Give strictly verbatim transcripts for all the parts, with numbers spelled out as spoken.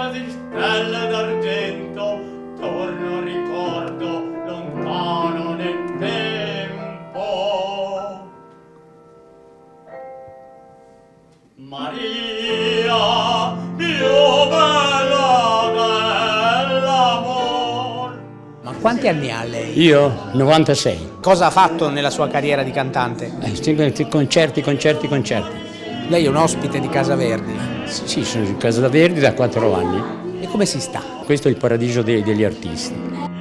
di stelle d'argento, torno ricordo lontano nel tempo. Maria, più bella dell'amor. Ma quanti anni ha lei? Io? novantasei. Cosa ha fatto nella sua carriera di cantante? Eh, concerti, concerti, concerti. Lei è un ospite di Casa Verdi? Sì, sono in Casa Verdi da quattro anni. E come si sta? Questo è il paradiso dei, degli artisti.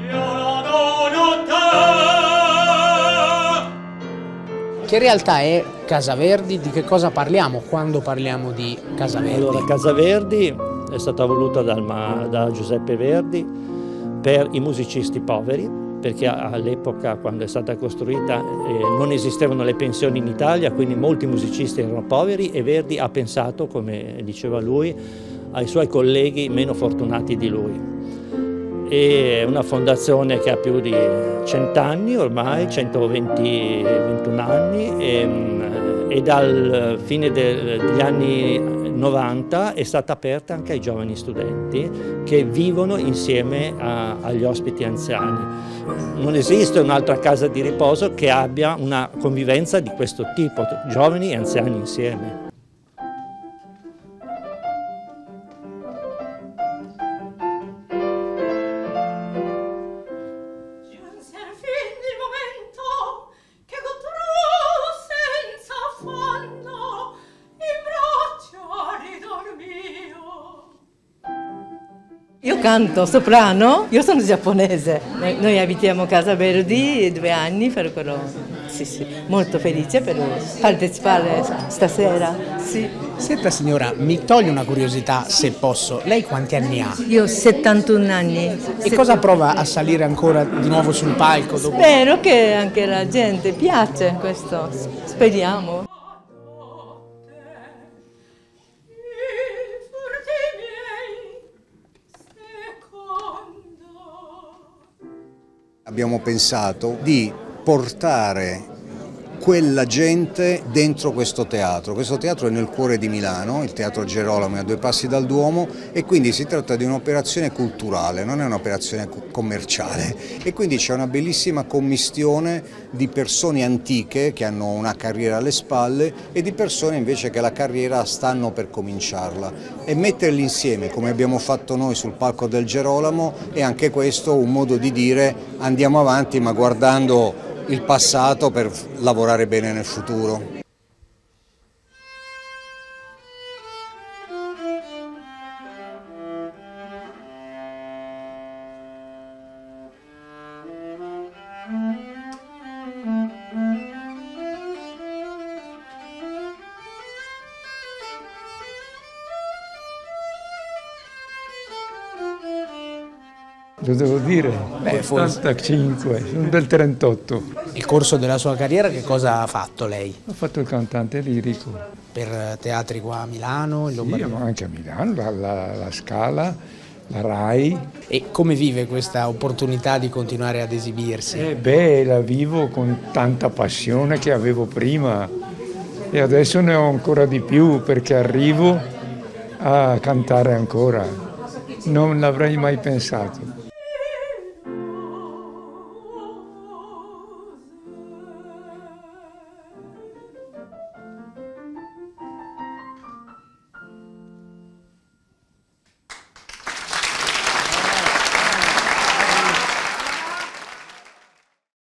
Che realtà è Casa Verdi? Di che cosa parliamo quando parliamo di Casa Verdi? Allora, Casa Verdi è stata voluta dal, da Giuseppe Verdi per i musicisti poveri, perché all'epoca, quando è stata costruita, eh, non esistevano le pensioni in Italia, quindi molti musicisti erano poveri e Verdi ha pensato, come diceva lui, ai suoi colleghi meno fortunati di lui. È una fondazione che ha più di cent'anni ormai, centoventi ventuno anni, e, e dal fine de, degli anni novanta è stata aperta anche ai giovani studenti che vivono insieme a, agli ospiti anziani. Non esiste un'altra casa di riposo che abbia una convivenza di questo tipo, giovani e anziani insieme. Io canto soprano, io sono giapponese, noi abitiamo a Casa Verdi due anni, per quello sì, sì, molto felice per partecipare stasera. Sì. Senta signora, mi toglie una curiosità se posso, lei quanti anni ha? Io ho settantuno anni. E Sett... cosa prova a salire ancora di nuovo sul palco? Dopo? Spero che anche la gente piace questo, speriamo. Abbiamo pensato di portare quella gente dentro questo teatro. Questo teatro è nel cuore di Milano, il Teatro Gerolamo è a due passi dal Duomo e quindi si tratta di un'operazione culturale, non è un'operazione commerciale e quindi c'è una bellissima commistione di persone antiche che hanno una carriera alle spalle e di persone invece che la carriera stanno per cominciarla e metterli insieme come abbiamo fatto noi sul palco del Gerolamo è anche questo un modo di dire andiamo avanti ma guardando il passato per lavorare bene nel futuro. Lo devo dire, Beh, ottantacinque, sono del trentotto. Nel corso della sua carriera che cosa ha fatto lei? Ho fatto il cantante lirico. Per teatri qua a Milano, in Lombardia? Sì, ma anche a Milano, la, la, la Scala, la Rai. E come vive questa opportunità di continuare ad esibirsi? Eh beh, la vivo con tanta passione che avevo prima e adesso ne ho ancora di più perché arrivo a cantare ancora. Non l'avrei mai pensato.